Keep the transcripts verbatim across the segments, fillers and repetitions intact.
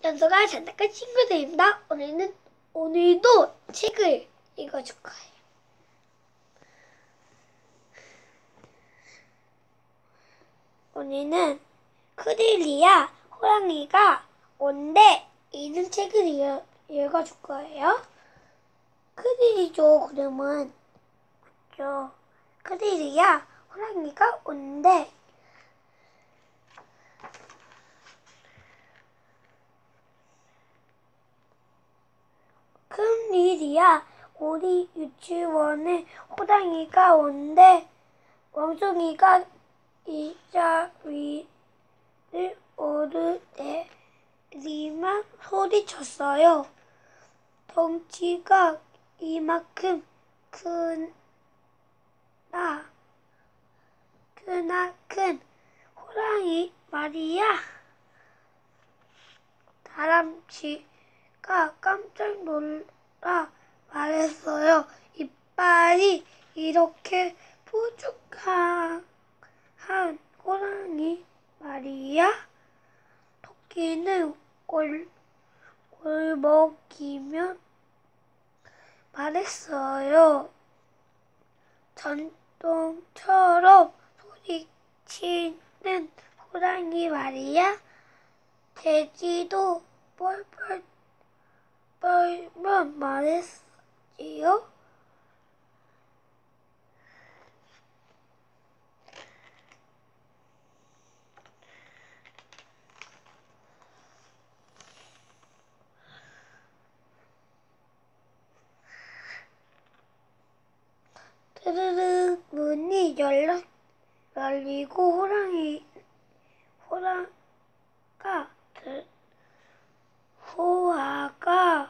연서가 장난감 친구들입니다. 오늘은 오늘도 책을 읽어줄 거예요. 오늘은 크릴리아 호랑이가 온대 이런 책을 읽어, 읽어줄 거예요. 크릴이죠. 그러면 그죠? 크릴리아 호랑이가 온대. 큰일이야. 우리 유치원에 호랑이가 온대. 원숭이가 의자 위를 오르내리만 소리쳤어요. 덩치가 이만큼 크나 크나큰 호랑이 말이야. 다람쥐가 깜짝 놀라 말했어요. 이빨이 이렇게 뾰족한 한 호랑이 말이야. 토끼는 꼴, 꼴먹이면 말했어요. 전통처럼 소리치는 호랑이 말이야. 돼지도 뻘뻘 뻘면 말했지요. 드르륵 문이 열려, 열리고 호랑이 호랑가 들, 호아가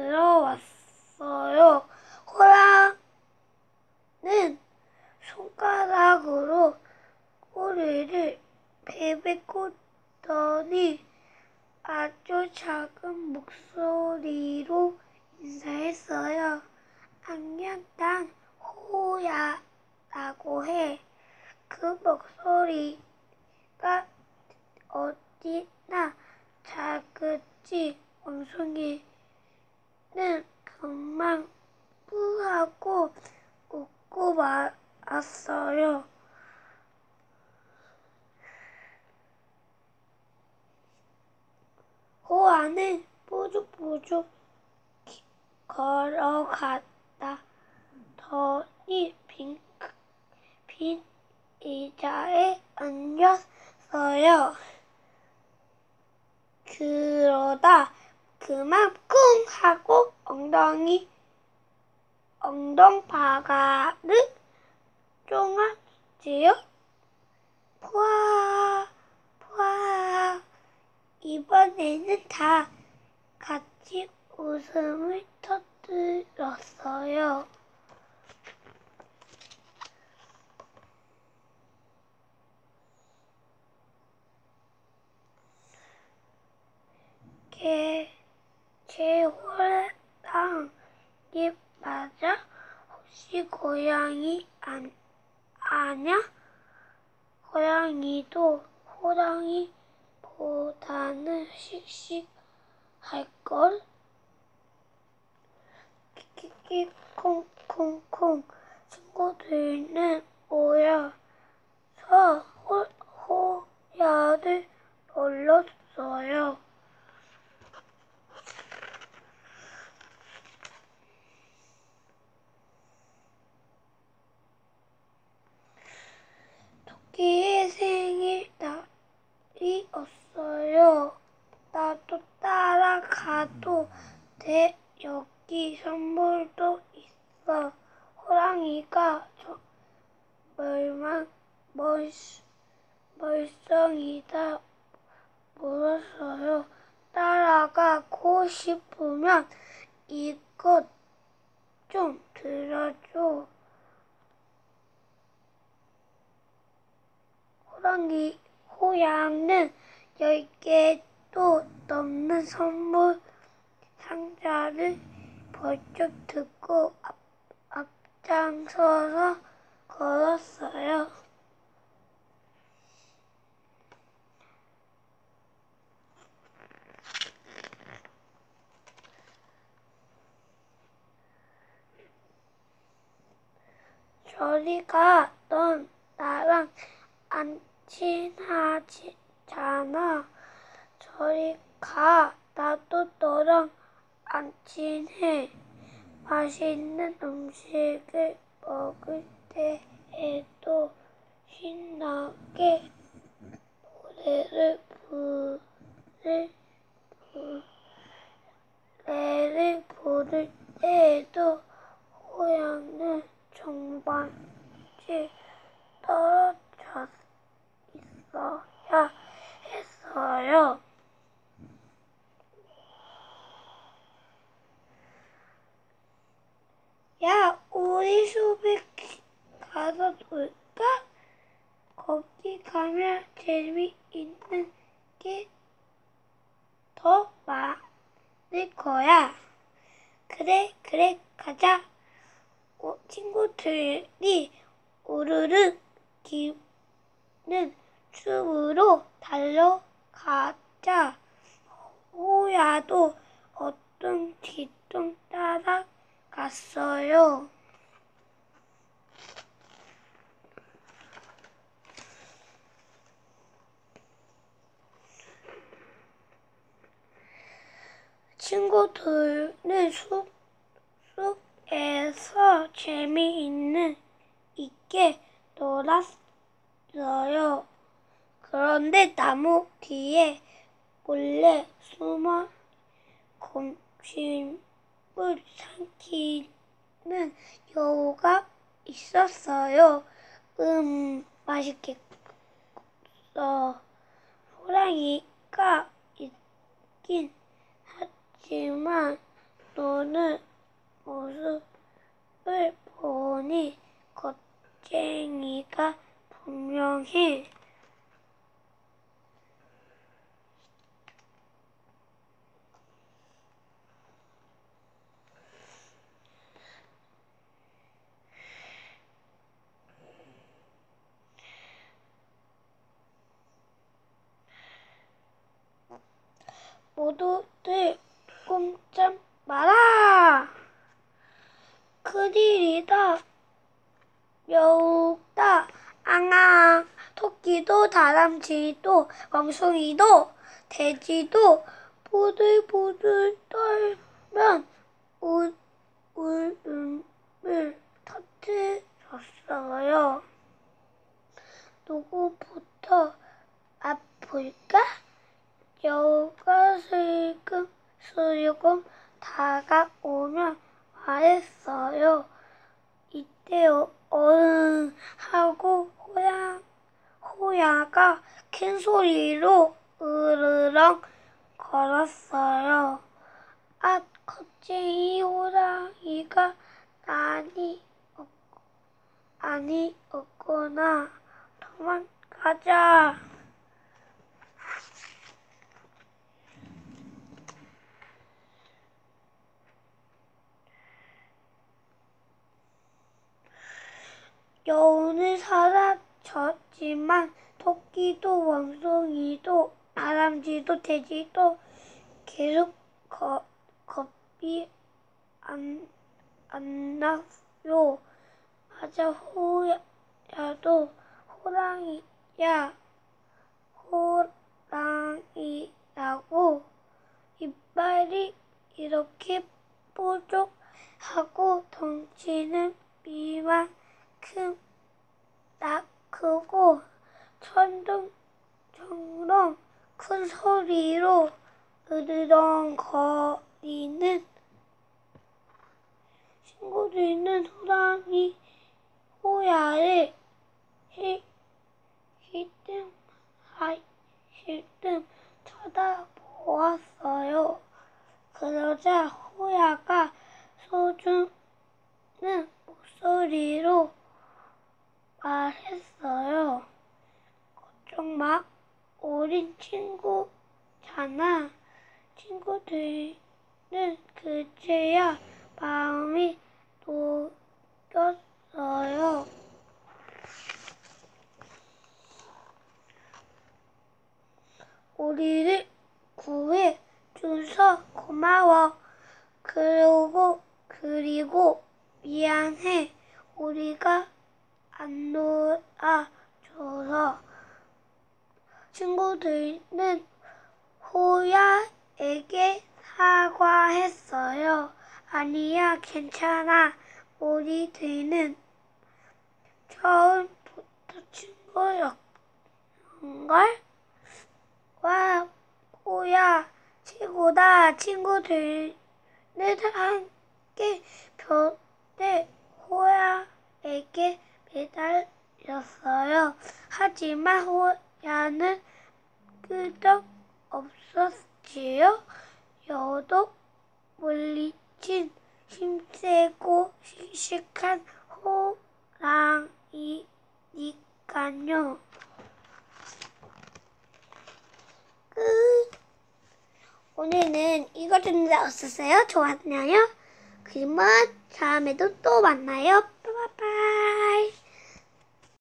들어왔어요. 호랑은 손가락으로 꼬리를 베베 꽂더니 아주 작은 목소리로 인사했어요. 안녕, 난 호야라고 해. 그 목소리가 어디나 작겠지. 원숭이는 금방 뿌하고 웃고 말았어요. 호아는 뽀죽뽀죽 걸어갔다 더니 빈, 빈 의자에 앉았어요. 그러다 그만 쿵 하고 엉덩이 엉덩바가를 쪼았지요. 푸아 푸아. 이번에는 다 같이 웃음을 터뜨렸어요. 개, 개호랑 이 맞아? 혹시 고양이 안, 아냐? 고양이도 호랑이보다는 씩씩할걸? 키키키 콩콩콩. 친구들은 모여서 호, 호야를 놀렸어요. 토끼의 생일날이 왔어요. 나도 따라가도 돼. 여기 선물도 있어. 호랑이가 저 멀망 멀, 멀쩡이다 물었어요. 따라가고 싶으면 이것 좀 들어줘. 호랑이 호양은 열 개도 넘는 선물 상자를 벌쩍 들고 앞, 앞장서서 걸었어요. 저리 가. 넌 나랑 안 친하잖아. 저리 가. 나도 너랑 안 친해. 맛있는 음식을 먹을 때에도 신나게 노래를 부를, 노래를 부를 때에도 호야는 정반지 떨어져 있어야 했어요. 야, 우리 숲에 가서 놀까? 거기 가면 재미있는 게 더 많을 거야. 그래, 그래, 가자. 어, 친구들이 우르르 기는 숲으로 달려가자. 호야도 어뚱뒤뚱 따라갔어요. 친구들은 숲, 숲에서 재미있는 있게 놀았어요. 그런데 나무 뒤에 몰래 숨어 곰심을 삼키는 여우가 있었어요. 음, 맛있겠어. 호랑이가 있긴 하지만 노는 모습을 보니 겁쟁이가 분명해. 모두들 꼼짝 마라. 큰일이다. 여우다. 앙앙. 토끼도 다람쥐도 원숭이도 돼지도 부들부들 떨면 울, 울음을 터뜨렸어요. 누구부터 아플까? 여우가 슬금슬금 다가오며 말했어요. 이때 어흥 하고 호야, 호야가 큰 소리로 으르렁 걸었어요. 아, 겁쟁이 호랑이가 아니, 아니 없구나. 도망가자. 여우는 사라졌지만 토끼도 원숭이도 다람쥐도 돼지도 계속 거, 겁이 안, 안 나요. 맞아, 호야도 호랑이야, 호랑이라고 이빨이 이렇게 뾰족하고 덩치는 이만큼 딱 크고 천둥처럼 큰 소리로 으르렁거리는 친구들은 호랑이 호야를 힐끔 힐끔 쳐다보았어요. 그러자 호야가 소주는 목소리로 말했어요. 걱정 마. 우린 친구잖아. 친구들은 그제야 마음이 녹였어요. 우리를 구해 줘서 고마워. 그리고 그리고 미안해. 우리가 안 놀아줘서 친구들은 호야에게 사과했어요. 아니야, 괜찮아. 우리들은 처음부터 친구였는걸? 와, 호야, 최고다. 친구들은 함께 벽에 호야에게 매달렸어요. 하지만 호야는 끄덕 없었지요. 여독 물리친 힘세고 씩씩한 호랑이니까요. 끝. 오늘은 이거 듣는데 어땠어요? 좋았나요? 그러면 다음에도 또 만나요. 빠이빠이.